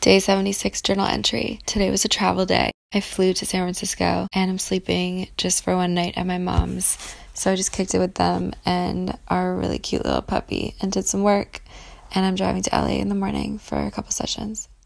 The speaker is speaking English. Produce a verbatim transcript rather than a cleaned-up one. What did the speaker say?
Day seventy-six journal entry. Today was a travel day. I flew to San Francisco and I'm sleeping just for one night at my mom's. So I just kicked it with them and our really cute little puppy and did some work. And I'm driving to L A in the morning for a couple sessions.